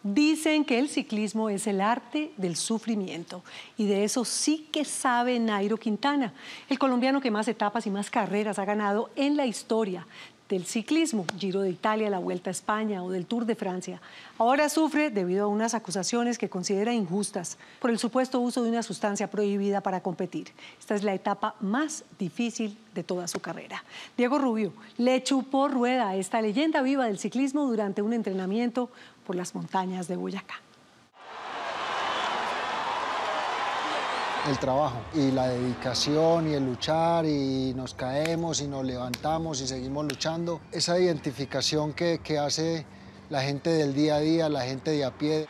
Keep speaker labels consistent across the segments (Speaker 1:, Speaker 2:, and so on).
Speaker 1: Dicen que el ciclismo es el arte del sufrimiento y de eso sí que sabe Nairo Quintana, el colombiano que más etapas y más carreras ha ganado en la historia del ciclismo, Giro de Italia, la Vuelta a España o del Tour de Francia. Ahora sufre debido a unas acusaciones que considera injustas por el supuesto uso de una sustancia prohibida para competir. Esta es la etapa más difícil de toda su carrera. Diego Rubio le chupó rueda a esta leyenda viva del ciclismo durante un entrenamiento por las montañas de Boyacá.
Speaker 2: El trabajo y la dedicación y el luchar y nos caemos y nos levantamos y seguimos luchando. Esa identificación que hace la gente del día a día, la gente de a pie.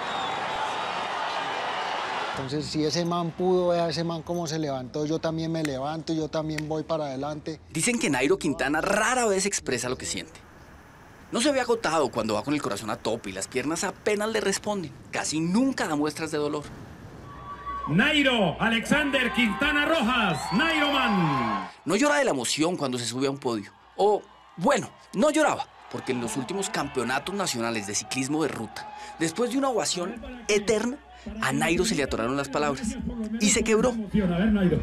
Speaker 2: Entonces, si ese man pudo, vea ese man cómo se levantó, yo también me levanto, yo también voy para adelante.
Speaker 3: Dicen que Nairo Quintana rara vez expresa lo que siente. No se ve agotado cuando va con el corazón a tope y las piernas apenas le responden. Casi nunca da muestras de dolor.
Speaker 4: Nairo Alexander Quintana Rojas, Nairo Man.
Speaker 3: No llora de la emoción cuando se sube a un podio. O, bueno, no lloraba, porque en los últimos campeonatos nacionales de ciclismo de ruta, después de una ovación eterna, a Nairo se le atoraron las palabras y se quebró.
Speaker 4: A ver, Nairo.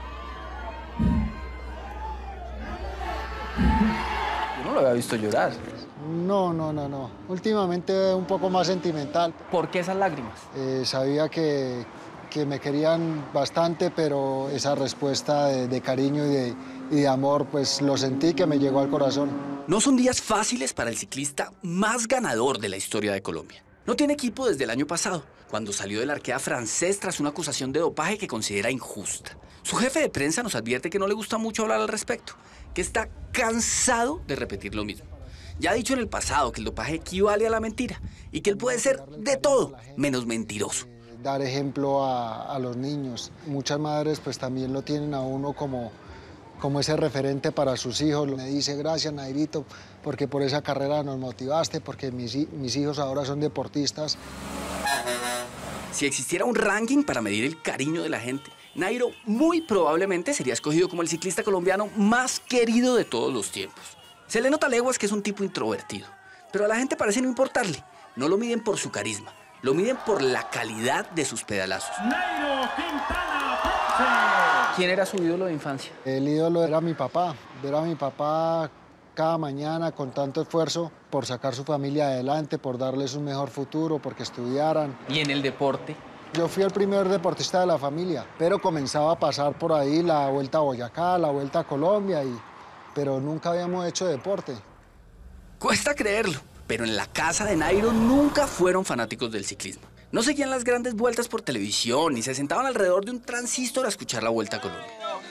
Speaker 3: Yo no lo había visto llorar.
Speaker 2: No. Últimamente un poco más sentimental.
Speaker 3: ¿Por qué esas lágrimas?
Speaker 2: Sabía que me querían bastante, pero esa respuesta de cariño y de amor, pues lo sentí que me llegó al corazón.
Speaker 3: No son días fáciles para el ciclista más ganador de la historia de Colombia. No tiene equipo desde el año pasado, cuando salió del arquea francés tras una acusación de dopaje que considera injusta. Su jefe de prensa nos advierte que no le gusta mucho hablar al respecto, que está cansado de repetir lo mismo. Ya ha dicho en el pasado que el dopaje equivale a la mentira y que él puede ser de todo menos mentiroso.
Speaker 2: Dar ejemplo a los niños. Muchas madres pues también lo tienen a uno como ese referente para sus hijos. Me dice, gracias Nairito, porque por esa carrera nos motivaste, porque mis hijos ahora son deportistas.
Speaker 3: Si existiera un ranking para medir el cariño de la gente, Nairo muy probablemente sería escogido como el ciclista colombiano más querido de todos los tiempos. Se le nota a leguas que es un tipo introvertido, pero a la gente parece no importarle. No lo miden por su carisma, lo miden por la calidad de sus pedalazos.
Speaker 4: Nairo Quintana Ponce.
Speaker 3: ¿Quién era su ídolo de infancia?
Speaker 2: El ídolo era mi papá. Ver a mi papá cada mañana con tanto esfuerzo por sacar su familia adelante, por darles un mejor futuro, porque estudiaran.
Speaker 3: ¿Y en el deporte?
Speaker 2: Yo fui el primer deportista de la familia, pero comenzaba a pasar por ahí la Vuelta a Boyacá, la Vuelta a Colombia, pero nunca habíamos hecho deporte.
Speaker 3: Cuesta creerlo, pero en la casa de Nairo nunca fueron fanáticos del ciclismo. No seguían las grandes vueltas por televisión ni se sentaban alrededor de un transistor a escuchar la Vuelta a Colombia.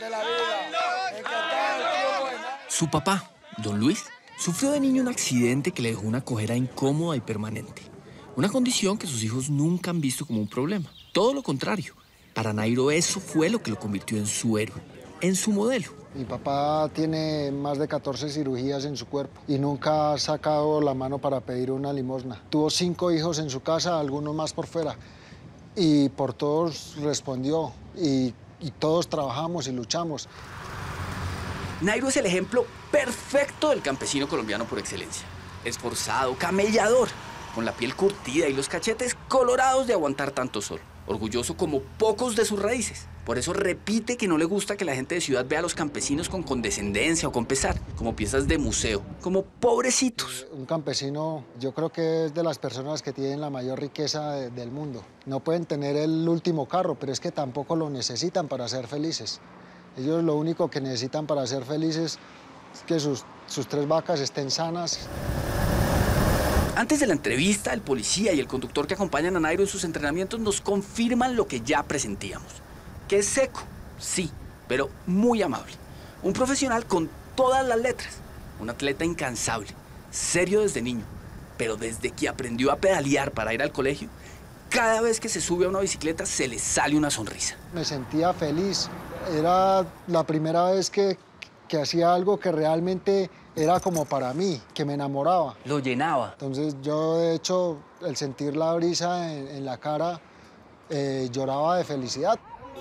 Speaker 3: Su papá, don Luis, sufrió de niño un accidente que le dejó una cojera incómoda y permanente. Una condición que sus hijos nunca han visto como un problema. Todo lo contrario. Para Nairo eso fue lo que lo convirtió en su héroe, en su modelo.
Speaker 2: Mi papá tiene más de 14 cirugías en su cuerpo y nunca ha sacado la mano para pedir una limosna. Tuvo 5 hijos en su casa, algunos más por fuera, y por todos respondió y todos trabajamos y luchamos.
Speaker 3: Nairo es el ejemplo perfecto del campesino colombiano por excelencia. Esforzado, camellador, con la piel curtida y los cachetes colorados de aguantar tanto sol. Orgulloso como pocos de sus raíces. Por eso repite que no le gusta que la gente de ciudad vea a los campesinos con condescendencia o con pesar, como piezas de museo, como pobrecitos.
Speaker 2: Un campesino yo creo que es de las personas que tienen la mayor riqueza del mundo. No pueden tener el último carro, pero es que tampoco lo necesitan para ser felices. Ellos lo único que necesitan para ser felices es que sus 3 vacas estén sanas.
Speaker 3: Antes de la entrevista, el policía y el conductor que acompañan a Nairo en sus entrenamientos nos confirman lo que ya presentíamos. Que es seco, sí, pero muy amable. Un profesional con todas las letras. Un atleta incansable, serio desde niño. Pero desde que aprendió a pedalear para ir al colegio, cada vez que se sube a una bicicleta se le sale una sonrisa.
Speaker 2: Me sentía feliz. Era la primera vez que hacía algo que realmente era como para mí, que me enamoraba.
Speaker 3: Lo llenaba.
Speaker 2: Entonces yo, de hecho, el sentir la brisa en la cara, lloraba de felicidad.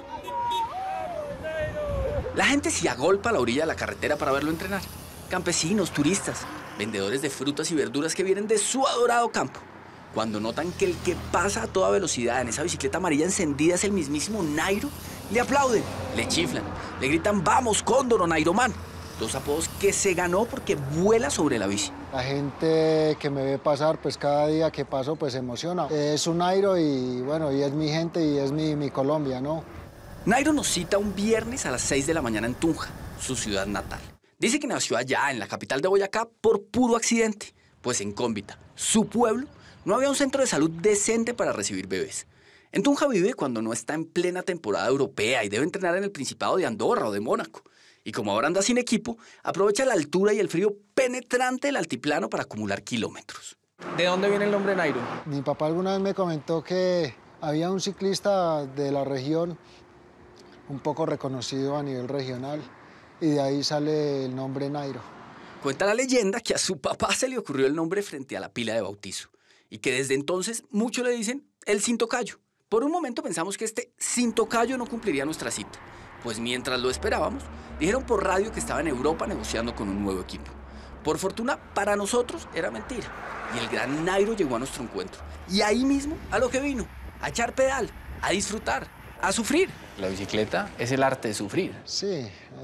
Speaker 3: La gente se agolpa a la orilla de la carretera para verlo entrenar. Campesinos, turistas, vendedores de frutas y verduras que vienen de su adorado campo. Cuando notan que el que pasa a toda velocidad en esa bicicleta amarilla encendida es el mismísimo Nairo, le aplauden, le chiflan, le gritan ¡Vamos, Cóndor o Nairo Man! Dos apodos que se ganó porque vuela sobre la bici.
Speaker 2: La gente que me ve pasar, pues cada día que paso, pues se emociona. Es un Nairo y bueno, y es mi gente y es mi Colombia, ¿no?
Speaker 3: Nairo nos cita un viernes a las 6 de la mañana en Tunja, su ciudad natal. Dice que nació allá, en la capital de Boyacá, por puro accidente. Pues en Cómbita, su pueblo, no había un centro de salud decente para recibir bebés. En Tunja vive cuando no está en plena temporada europea y debe entrenar en el Principado de Andorra o de Mónaco. Y como ahora anda sin equipo, aprovecha la altura y el frío penetrante del altiplano para acumular kilómetros. ¿De dónde viene el nombre Nairo?
Speaker 2: Mi papá alguna vez me comentó que había un ciclista de la región, un poco reconocido a nivel regional, y de ahí sale el nombre Nairo.
Speaker 3: Cuenta la leyenda que a su papá se le ocurrió el nombre frente a la pila de bautizo y que desde entonces muchos le dicen el sin tocayo. Por un momento pensamos que este sin tocayo no cumpliría nuestra cita, pues mientras lo esperábamos, dijeron por radio que estaba en Europa negociando con un nuevo equipo. Por fortuna, para nosotros era mentira, y el gran Nairo llegó a nuestro encuentro. Y ahí mismo, a lo que vino, a echar pedal, a disfrutar, a sufrir. La bicicleta es el arte de sufrir.
Speaker 2: Sí,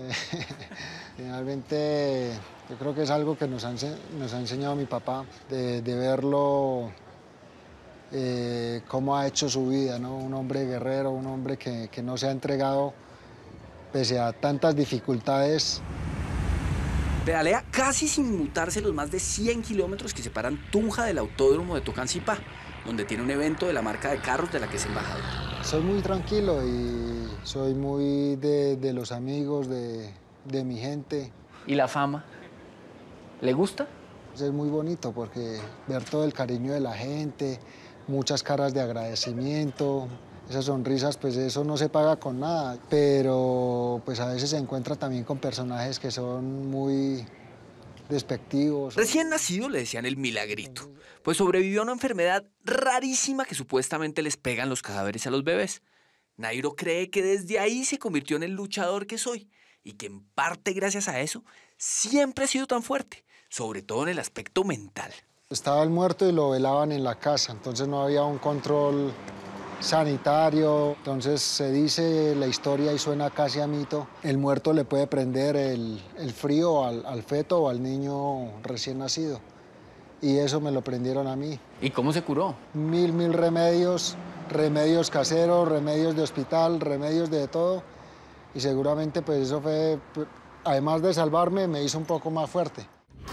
Speaker 2: finalmente yo creo que es algo que nos ha enseñado mi papá, de verlo cómo ha hecho su vida, ¿no? Un hombre guerrero, un hombre que no se ha entregado pese a tantas dificultades.
Speaker 3: Pedalea casi sin mutarse los más de 100 kilómetros que separan Tunja del autódromo de Tocancipá, donde tiene un evento de la marca de carros de la que es embajador.
Speaker 2: Soy muy tranquilo y soy muy de los amigos, de mi gente.
Speaker 3: ¿Y la fama? ¿Le gusta?
Speaker 2: Es muy bonito porque ver todo el cariño de la gente, muchas caras de agradecimiento, esas sonrisas, pues eso no se paga con nada, pero pues a veces se encuentra también con personajes que son muy despectivos.
Speaker 3: Recién nacido le decían el milagrito, pues sobrevivió a una enfermedad rarísima que supuestamente les pegan los cadáveres a los bebés. Nairo cree que desde ahí se convirtió en el luchador que soy y que en parte gracias a eso siempre ha sido tan fuerte, sobre todo en el aspecto mental.
Speaker 2: Estaba el muerto y lo velaban en la casa, entonces no había un control sanitario, entonces se dice la historia y suena casi a mito, el muerto le puede prender el frío al feto o al niño recién nacido. Y eso me lo prendieron a mí.
Speaker 3: ¿Y cómo se curó?
Speaker 2: Mil remedios, remedios caseros, remedios de hospital, remedios de todo. Y seguramente pues eso fue, además de salvarme, me hizo un poco más fuerte.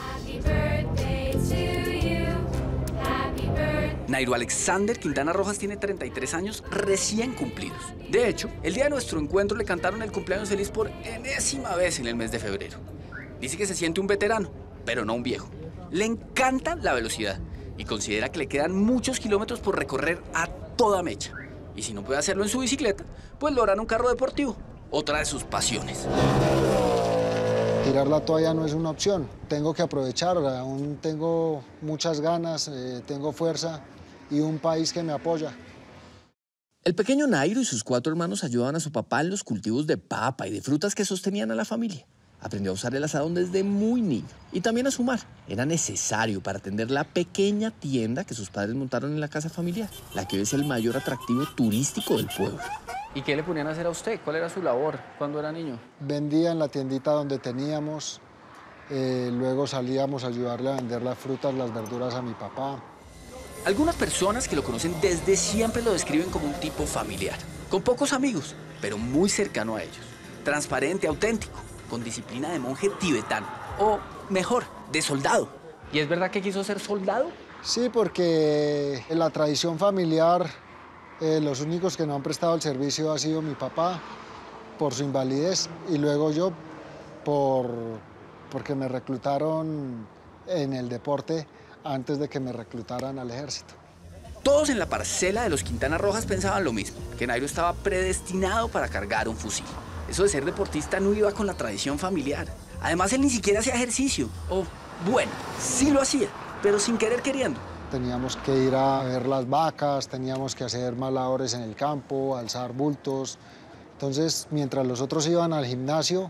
Speaker 3: Nairo Alexander Quintana Rojas tiene 33 años recién cumplidos. De hecho, el día de nuestro encuentro le cantaron el cumpleaños feliz por enésima vez en el mes de febrero. Dice que se siente un veterano, pero no un viejo. Le encanta la velocidad y considera que le quedan muchos kilómetros por recorrer a toda mecha. Y si no puede hacerlo en su bicicleta, pues lo hará en un carro deportivo, otra de sus pasiones.
Speaker 2: Tirar la toalla no es una opción, tengo que aprovechar, aún tengo muchas ganas, tengo fuerza y un país que me apoya.
Speaker 3: El pequeño Nairo y sus 4 hermanos ayudaban a su papá en los cultivos de papa y de frutas que sostenían a la familia. Aprendió a usar el asadón desde muy niño y también a sumar. Era necesario para atender la pequeña tienda que sus padres montaron en la casa familiar, la que hoy es el mayor atractivo turístico del pueblo. ¿Y qué le ponían a hacer a usted? ¿Cuál era su labor cuando era niño?
Speaker 2: Vendía en la tiendita donde teníamos, luego salíamos a ayudarle a vender las frutas, las verduras a mi papá.
Speaker 3: Algunas personas que lo conocen desde siempre lo describen como un tipo familiar, con pocos amigos, pero muy cercano a ellos. Transparente, auténtico, con disciplina de monje tibetano, o mejor, de soldado. ¿Y es verdad que quiso ser soldado?
Speaker 2: Sí, porque en la tradición familiar, los únicos que no han prestado el servicio ha sido mi papá, por su invalidez, y luego yo, porque me reclutaron en el deporte antes de que me reclutaran al ejército.
Speaker 3: Todos en la parcela de los Quintana Rojas pensaban lo mismo, que Nairo estaba predestinado para cargar un fusil. Eso de ser deportista no iba con la tradición familiar. Además, él ni siquiera hacía ejercicio. O, bueno, sí lo hacía, pero sin querer queriendo.
Speaker 2: Teníamos que ir a ver las vacas, teníamos que hacer más labores en el campo, alzar bultos. Entonces, mientras los otros iban al gimnasio,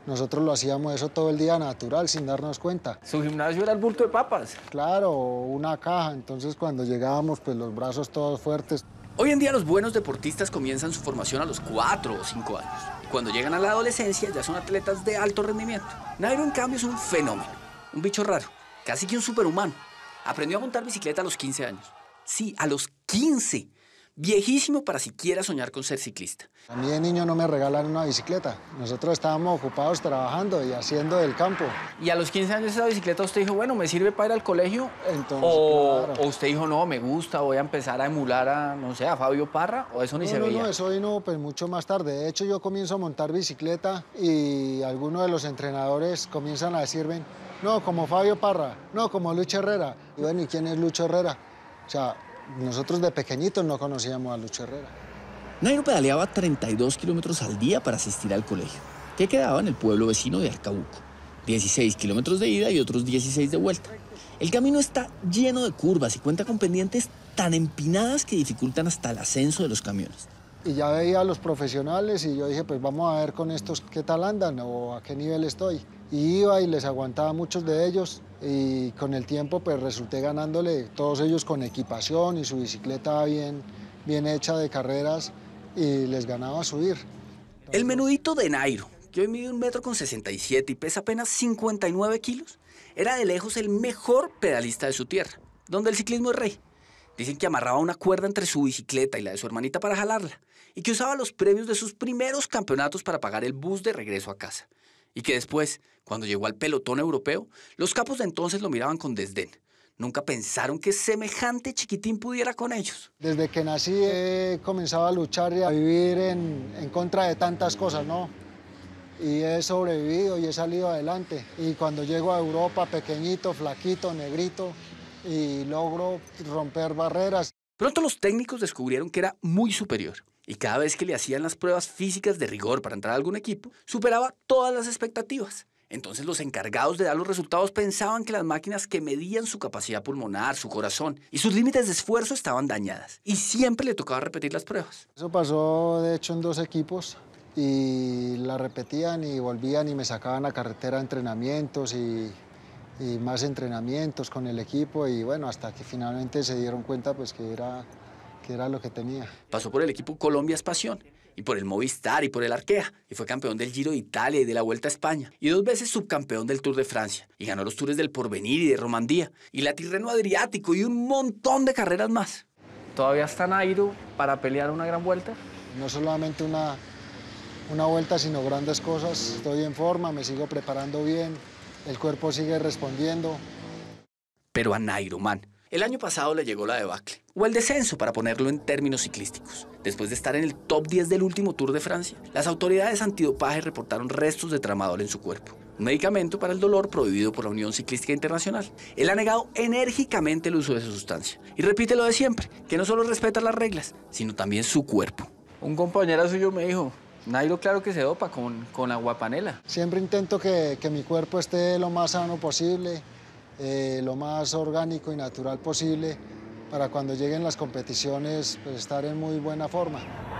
Speaker 2: Nosotros lo hacíamos eso todo el día natural, sin darnos cuenta.
Speaker 3: Su gimnasio era el bulto de papas.
Speaker 2: Claro, una caja, entonces cuando llegábamos, pues los brazos todos fuertes.
Speaker 3: Hoy en día los buenos deportistas comienzan su formación a los 4 o 5 años. Cuando llegan a la adolescencia ya son atletas de alto rendimiento. Nairo, en cambio, es un fenómeno, un bicho raro, casi que un superhumano. Aprendió a montar bicicleta a los 15 años. Sí, a los 15. Viejísimo para siquiera soñar con ser ciclista.
Speaker 2: A mí de niño no me regalan una bicicleta. Nosotros estábamos ocupados trabajando y haciendo del campo.
Speaker 3: ¿Y a los 15 años esa bicicleta usted dijo, bueno, me sirve para ir al colegio?
Speaker 2: Entonces,
Speaker 3: o
Speaker 2: claro.
Speaker 3: usted dijo, no, me gusta, voy a empezar a emular a, no sé, a Fabio Parra, o eso ni se veía.
Speaker 2: No, eso vino pues mucho más tarde. De hecho, yo comienzo a montar bicicleta y algunos de los entrenadores comienzan a decirme, no, como Fabio Parra, no, como Lucho Herrera. Y bueno, ¿y quién es Lucho Herrera? O sea, nosotros de pequeñitos no conocíamos a Lucho Herrera.
Speaker 3: Nairo pedaleaba 32 kilómetros al día para asistir al colegio, que quedaba en el pueblo vecino de Arcabuco. 16 kilómetros de ida y otros 16 de vuelta. El camino está lleno de curvas y cuenta con pendientes tan empinadas que dificultan hasta el ascenso de los camiones.
Speaker 2: Y ya veía a los profesionales y yo dije, pues vamos a ver con estos qué tal andan o a qué nivel estoy. Y iba y les aguantaba a muchos de ellos y con el tiempo pues resulté ganándole, todos ellos con equipación y su bicicleta bien hecha de carreras y les ganaba a subir.
Speaker 3: El menudito de Nairo, que hoy mide 1,67 m y pesa apenas 59 kilos, era de lejos el mejor pedalista de su tierra, donde el ciclismo es rey. Dicen que amarraba una cuerda entre su bicicleta y la de su hermanita para jalarla, y que usaba los premios de sus primeros campeonatos para pagar el bus de regreso a casa. Y que después, cuando llegó al pelotón europeo, los capos de entonces lo miraban con desdén. Nunca pensaron que semejante chiquitín pudiera con ellos.
Speaker 2: Desde que nací he comenzado a luchar y a vivir en contra de tantas cosas, ¿no? Y he sobrevivido y he salido adelante. Y cuando llego a Europa, pequeñito, flaquito, negrito, y logro romper barreras.
Speaker 3: Pronto los técnicos descubrieron que era muy superior. Y cada vez que le hacían las pruebas físicas de rigor para entrar a algún equipo, superaba todas las expectativas. Entonces los encargados de dar los resultados pensaban que las máquinas que medían su capacidad pulmonar, su corazón y sus límites de esfuerzo estaban dañadas. Y siempre le tocaba repetir las pruebas.
Speaker 2: Eso pasó, de hecho, en 2 equipos. Y la repetían y volvían y me sacaban a carretera a entrenamientos y más entrenamientos con el equipo. Y bueno, hasta que finalmente se dieron cuenta pues que era lo que tenía.
Speaker 3: Pasó por el equipo Colombia Espación, y por el Movistar y por el Arkea, y fue campeón del Giro de Italia y de la Vuelta a España, y 2 veces subcampeón del Tour de Francia, y ganó los Tours del Porvenir y de Romandía, y la Tirreno Adriático, y un montón de carreras más. ¿Todavía está Nairo para pelear una gran vuelta?
Speaker 2: No solamente una vuelta, sino grandes cosas. Estoy en forma, me sigo preparando bien, el cuerpo sigue respondiendo.
Speaker 3: Pero a Nairo, man, el año pasado le llegó la debacle, o el descenso para ponerlo en términos ciclísticos. Después de estar en el top 10 del último Tour de Francia, las autoridades antidopaje reportaron restos de tramadol en su cuerpo, un medicamento para el dolor prohibido por la Unión Ciclística Internacional. Él ha negado enérgicamente el uso de esa sustancia y repite lo de siempre, que no solo respeta las reglas, sino también su cuerpo. Un compañero suyo me dijo, Nairo claro que se dopa con aguapanela.
Speaker 2: Siempre intento que mi cuerpo esté lo más sano posible, lo más orgánico y natural posible, para cuando lleguen las competiciones pues, estar en muy buena forma.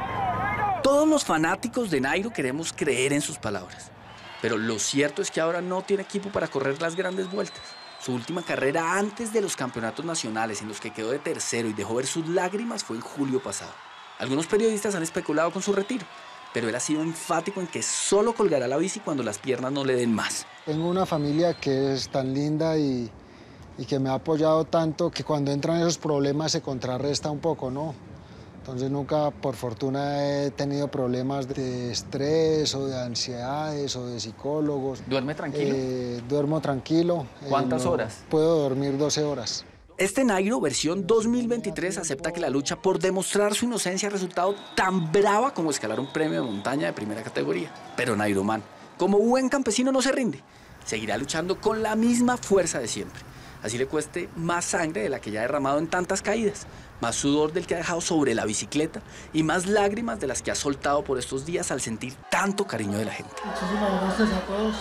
Speaker 3: Todos los fanáticos de Nairo queremos creer en sus palabras, pero lo cierto es que ahora no tiene equipo para correr las grandes vueltas. Su última carrera antes de los campeonatos nacionales, en los que quedó de tercero y dejó ver sus lágrimas, fue en julio pasado. Algunos periodistas han especulado con su retiro, pero él ha sido enfático en que solo colgará la bici cuando las piernas no le den más.
Speaker 2: Tengo una familia que es tan linda y que me ha apoyado tanto que cuando entran esos problemas se contrarresta un poco, ¿no? Entonces nunca, por fortuna, he tenido problemas de estrés o de ansiedades o de psicólogos.
Speaker 3: ¿Duerme tranquilo?
Speaker 2: Duermo tranquilo.
Speaker 3: ¿Cuántas horas?
Speaker 2: Puedo dormir 12 horas.
Speaker 3: Este Nairo, versión 2023, acepta que la lucha por demostrar su inocencia ha resultado tan brava como escalar un premio de montaña de primera categoría. Pero Nairo, man, como buen campesino, no se rinde. Seguirá luchando con la misma fuerza de siempre. Así le cueste más sangre de la que ya ha derramado en tantas caídas, más sudor del que ha dejado sobre la bicicleta y más lágrimas de las que ha soltado por estos días al sentir tanto cariño de la gente.
Speaker 5: Muchísimas gracias a todos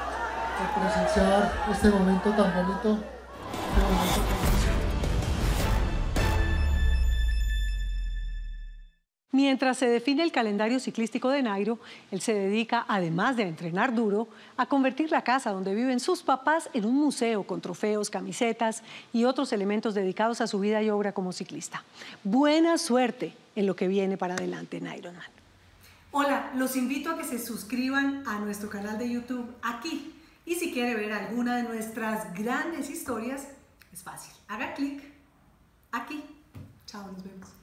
Speaker 5: por presenciar este momento tan bonito.
Speaker 1: Mientras se define el calendario ciclístico de Nairo, él se dedica, además de a entrenar duro, a convertir la casa donde viven sus papás en un museo con trofeos, camisetas y otros elementos dedicados a su vida y obra como ciclista. Buena suerte en lo que viene para adelante, Nairo Man. Hola, los invito a que se suscriban a nuestro canal de YouTube aquí. Y si quiere ver alguna de nuestras grandes historias, es fácil. Haga clic aquí. Chao, nos vemos.